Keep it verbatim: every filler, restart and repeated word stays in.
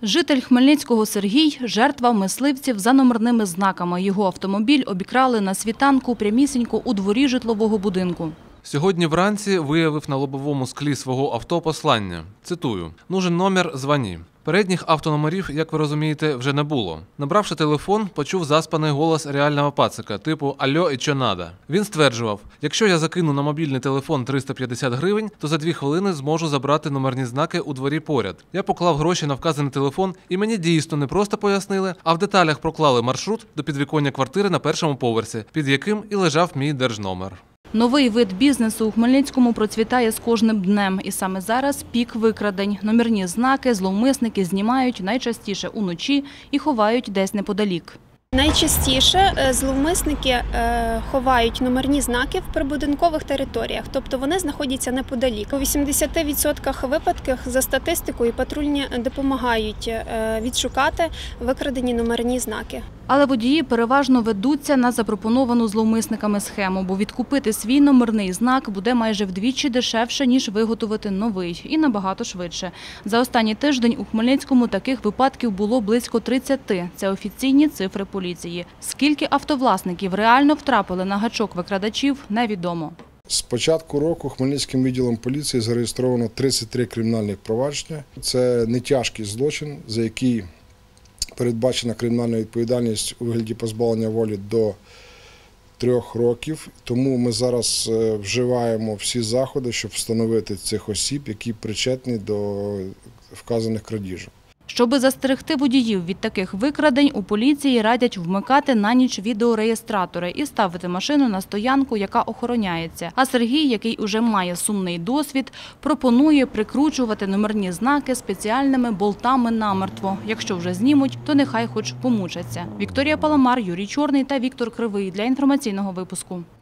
Житель Хмельницького Сергій – жертва мисливців за номерними знаками. Його автомобіль обікрали на світанку прямісінько у дворі житлового будинку. Сьогодні вранці виявив на лобовому склі свого авто послання. Цитую: «Нужен номер, дзвоні». Передніх автономерів, як ви розумієте, вже не було. Набравши телефон, почув заспаний голос реального пацика, типу «Алло, і чо надо?». Він стверджував: «Якщо я закину на мобільний телефон триста п'ятдесят гривень, то за дві хвилини зможу забрати номерні знаки у дворі поряд». Я поклав гроші на вказаний телефон, і мені дійсно не просто пояснили, а в деталях проклали маршрут до підвіконня квартири на першому поверсі, під яким і лежав мій держномер. Новий вид бізнесу у Хмельницькому процвітає з кожним днем. І саме зараз пік викрадень. Номерні знаки зловмисники знімають найчастіше уночі і ховають десь неподалік. Найчастіше зловмисники ховають номерні знаки в прибудинкових територіях, тобто вони знаходяться неподалік. У вісімдесяти відсотках випадків за статистикою патрульні допомагають відшукати викрадені номерні знаки. Але водії переважно ведуться на запропоновану зловмисниками схему, бо відкупити свій номерний знак буде майже вдвічі дешевше, ніж виготовити новий, і набагато швидше. За останній тиждень у Хмельницькому таких випадків було близько тридцяти. Це офіційні цифри поліції. Скільки автовласників реально втрапили на гачок викрадачів, невідомо. З початку року Хмельницьким відділом поліції зареєстровано тридцять три кримінальних провадження. Це нетяжкий злочин, за який передбачена кримінальна відповідальність у вигляді позбавлення волі до трьох років. Тому ми зараз вживаємо всі заходи, щоб встановити цих осіб, які причетні до вказаних крадіжок. Щоби застерегти водіїв від таких викрадень, у поліції радять вмикати на ніч відеореєстратори і ставити машину на стоянку, яка охороняється. А Сергій, який уже має сумний досвід, пропонує прикручувати номерні знаки спеціальними болтами намертво. Якщо вже знімуть, то нехай хоч помучаться. Вікторія Паламар, Юрій Чорний та Віктор Кривий для інформаційного випуску.